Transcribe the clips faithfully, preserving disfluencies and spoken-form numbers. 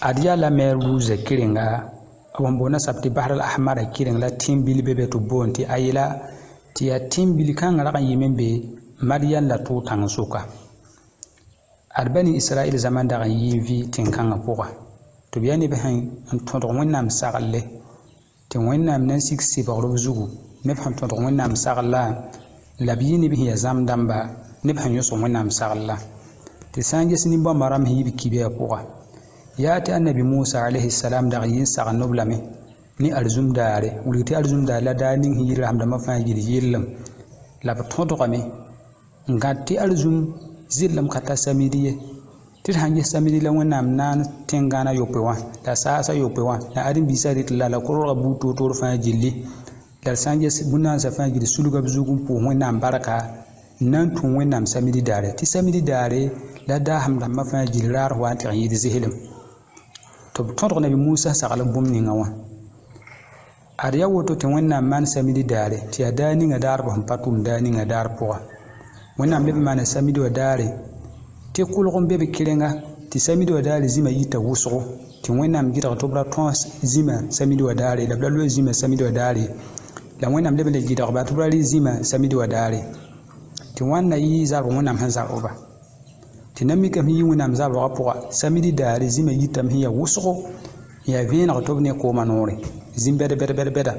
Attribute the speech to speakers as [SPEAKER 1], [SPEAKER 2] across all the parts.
[SPEAKER 1] adiya la mer ruze kiringa abon bona sabti bahar al-ahmar kiring la timbil bebe to bonti ayila ti ya timbil kan ra kan yimbe mariyan la to tang suka arbani israel zaman da yivi tin kan apuga to biyani be han to do wonnam sagalle tin wonnam nan siksi bagro zugu ne han to do wonnam sagalla labiyini bi ya zam damba ne han yoso wonnam sagalla ti sanje sini ba maram hibi kibe apuga ياتي النبي موسى عليه السلام دغين ساق نبلمي ني ارزوم داري وليتي ارزوم دا لا دانين هير هم دما فاجي يلم لا بتودقمي ngati ارزوم زلم كتا سميديه tir hanje samidi la wonam nan tengana yopewa da sasa yopewa na arin bisari la la ko rabu to to fa jilli dal sanje bunan sa fa jilli suluga bzugum po wonam baraka nan tun wonam samidi dare ti samidi dare la da ham da ma fa jilli rar wa ti yidi zihilm to tonto nabi Musa sagala bumni ngawa ariya woto te wonna man samidi dare ti adani nga dar bo patum dani nga dar po wonna be man samidi wa dare te kulgon be be kirenga ti samidi wa dare zima yita wuso ti wonna mgira to bra tons zima samidi wa dare la bla zima samidi wa dare la wonna be le gida ba to bra zima samidi wa dare ti wonna yi zar wonna hanza oba tinami kam hi wonam za ba poa samidi daari zima yitam hiya wusgo ya vina to ne ko manore zimbede bede bede bede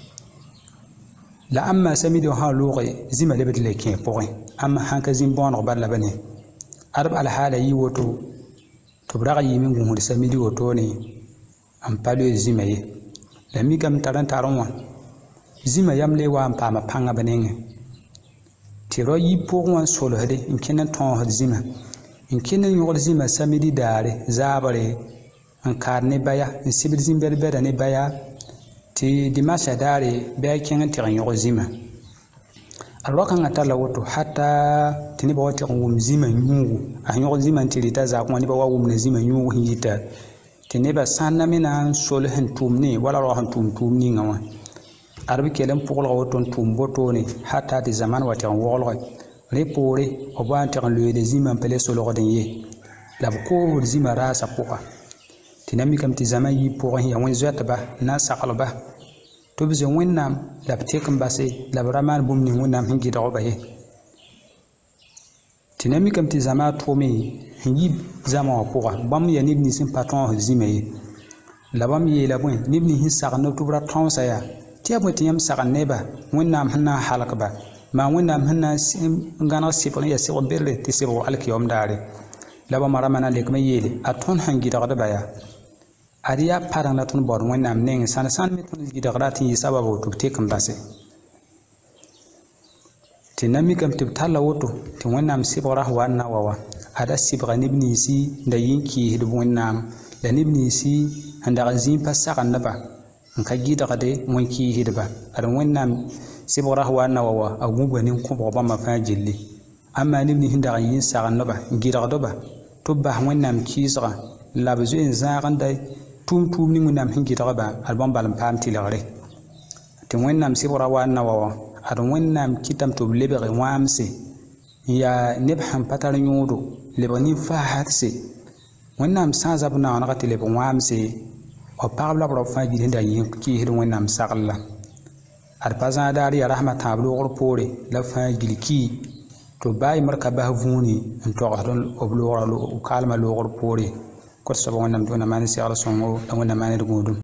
[SPEAKER 1] la amma samidi ha luqi zima lebet le ken poin amma hanka zimbon ko balla bane arab al hala yi woto to braga yi min gumu samidi woto ne am palo zima ye la mi kam taran taron wa zima yamle wa am pama panga banenge tiro yi poin solo hede in kenan ton zima in kinen yugol zima samidi dare zabare an karne baya in sibil zimber beda ne baya ti dimasha dare be ken tiran yugol zima alwakan atala woto hatta tini ba wati ngum zima nyugu a yugol zima tirita za ko ni ba wawum ne zima nyugu hita tini ba sanna mina sol hen tumni wala ro han tum tumni ngawa arbi kelem pugol woto tum boto ne hatta di zaman wati ngol repore oban tan le de zima pele solo den ye la ko zima rasa poa tinami kam ti zaman yi po ya won zata ba na saqalba to bize wonnam la tekum base la braman bumni wonnam hingi da ba ye tinami kam ti zaman to me hingi zaman poa bam ya ni ni sim patron zima ye la bam ye la bon ni ni hin saqna to bra ton sa ya ti aboti yam saqne ba wonnam hanna halakba ma wonnam hanna ngana sipon ya sipon berle ti sibo alkiyom dare laba maramana lekma yele aton hangi daga baya ariya parana tun bor wonnam nen san san mi tun gi daga tin sababu to te kam base tinami kam tib tala woto tin wonnam sibo rahwa na wawa ada sibga nibni si da yinki hidu wonnam da nibni si handa azim pasakan naba nka gi daga de monki hidba adan wonnam sibra wa na wa agugo nin ko ba ma fa jilli amma ni ni hinda yin sa ganba gira doba to ba wonnam kisra la bezu in za ganda tum tum ni munam hingira ba albam balam pam tilare tin wonnam sibra wa na wa adon wonnam kitam to lebe wamse ya nebham patar nyudo lebe ni fa hatse wonnam sa zabna na gatile be wamse o pabla bro fa jilli hinda yin ki hidon wonnam sagalla arpazan dari ya rahmat tablo pore la fa gilki to bay marka ba vuni en to gadon oblo kalma lo pore ko so wonnam dona mani si ala songo wonna mani dum